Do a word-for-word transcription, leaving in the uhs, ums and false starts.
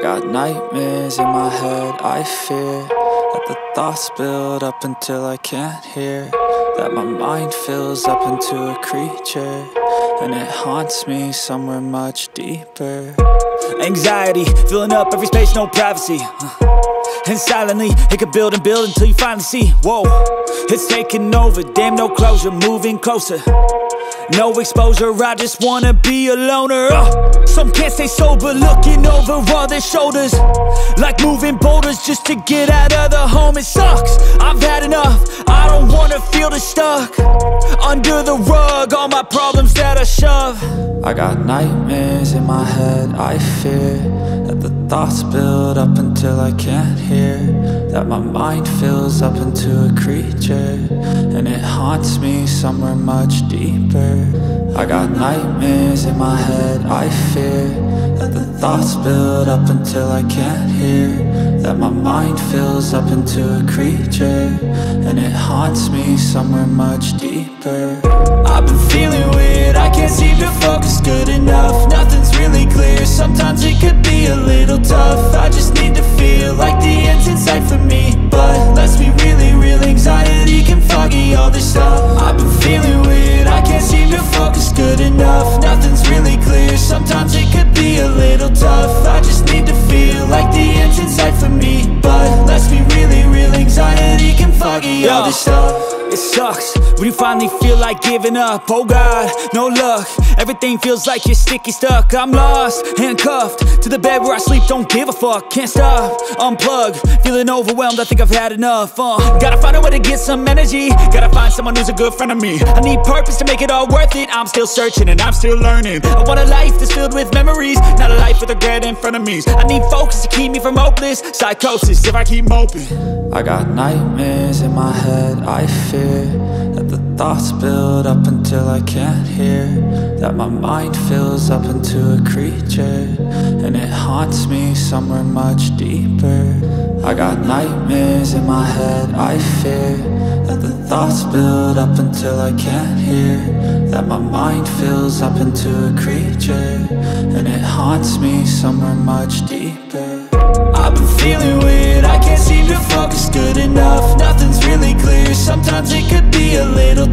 got nightmares in my head, I fear that the thoughts build up until I can't hear, that my mind fills up into a creature, and it haunts me somewhere much deeper. Anxiety, filling up every space, no privacy, and silently, it could build and build until you finally see, whoa, it's taking over, damn no closure, moving closer. No exposure, I just wanna be a loner. uh, Some can't stay sober, looking over all their shoulders, like moving boulders just to get out of the home. It sucks, I've had enough, I don't wanna feel the stuck under the rug, all my problems that I shove. I got nightmares in my head, I fear that the thoughts build up until I can't hear, that my mind fills up into a creature, and it haunts me somewhere much deeper. I got nightmares in my head, I fear that the thoughts build up until I can't hear, that my mind fills up into a creature, and it haunts me somewhere much deeper. I've been feeling weird, I can't seem to focus good enough, nothing's really clear, sometimes it could be a little tough. I just need to feel like the end's in sight for me, but let's be really real, anxiety can foggy all this stuff. I've been feeling weird, I can't seem to focus good enough, nothing's really clear, sometimes it could be a little tough. I just need to feel like the end's in sight for me, but let's be really real, anxiety can foggy all this stuff. It sucks when you finally feel like giving up. Oh God, no luck, everything feels like you're sticky stuck. I'm lost, handcuffed to the bed where I sleep, don't give a fuck. Can't stop, unplug, feeling overwhelmed, I think I've had enough. uh, Gotta find a way to get some energy, gotta find someone who's a good friend of me. I need purpose to make it all worth it, I'm still searching and I'm still learning. I want a life that's filled with memories, not a life with regret in front of me. I need focus to keep me from hopeless psychosis if I keep moping. I got nightmares in my head, I fear that the thoughts build up until I can't hear, that my mind fills up into a creature, and it haunts me somewhere much deeper. I got nightmares in my head, I fear that the thoughts build up until I can't hear, that my mind fills up into a creature, and it haunts me somewhere much deeper. I've been feeling weird, I can't seem to focus good enough, nothing's really clear, sometimes it could be a little